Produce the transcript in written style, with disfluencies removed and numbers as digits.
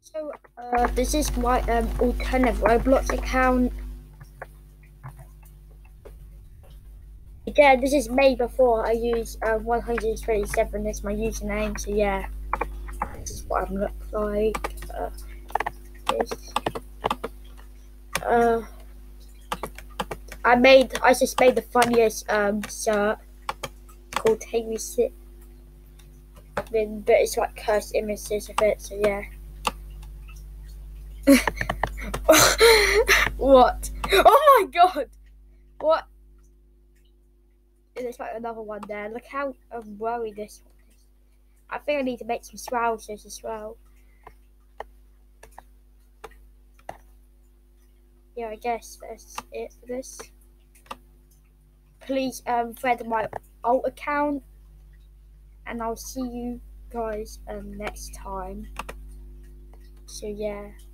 So, this is my alternative Roblox account. Yeah, this is made before I use 127 as my username. So yeah, this is what I look like. This. I just made the funniest shirt called "Take Me Sit," but it's like cursed images of it. So yeah. What? Oh my god! What? There's like another one there. Look how worried this one is. I think I need to make some trousers as well. Yeah, I guess that's it for this. Please friend my alt account, and I'll see you guys next time. So yeah.